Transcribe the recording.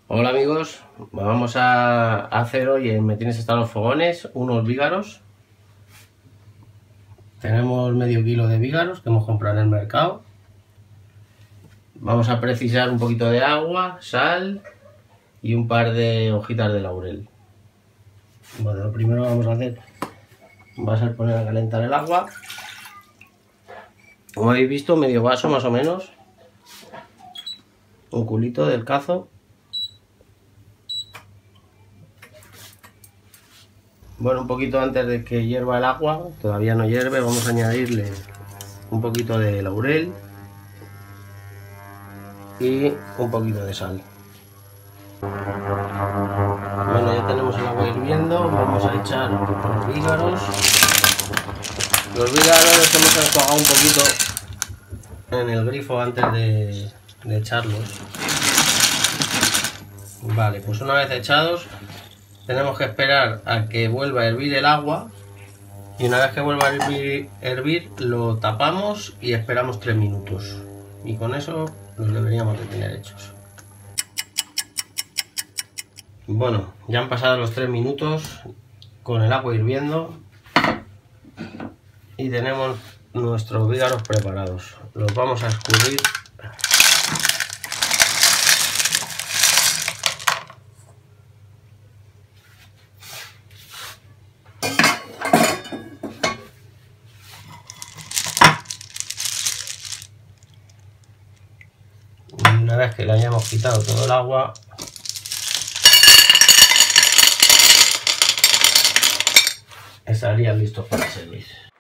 Hola amigos, vamos a hacer hoy en Me Tienes Hasta los Fogones unos vígaros. Tenemos medio kilo de vígaros que hemos comprado en el mercado. Vamos a precisar un poquito de agua, sal y un par de hojitas de laurel. Bueno, lo primero que vamos a hacer va a ser poner a calentar el agua. Como habéis visto, medio vaso más o menos, un culito del cazo. Bueno, un poquito antes de que hierva el agua, todavía no hierve, vamos a añadirle un poquito de laurel y un poquito de sal. Bueno, ya tenemos el agua hirviendo, vamos a echar los vígaros. Los vígaros los hemos enjuagado un poquito en el grifo antes de echarlos. Vale, pues una vez echados tenemos que esperar a que vuelva a hervir el agua, y una vez que vuelva a hervir lo tapamos y esperamos 3 minutos, y con eso los deberíamos de tener hechos. Bueno, ya han pasado los 3 minutos con el agua hirviendo y tenemos nuestros vígaros preparados. Los vamos a escurrir. Y una vez que le hayamos quitado todo el agua, estarían listos para servir.